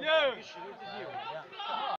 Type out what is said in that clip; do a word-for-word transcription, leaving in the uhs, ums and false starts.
跟实力自己有一样。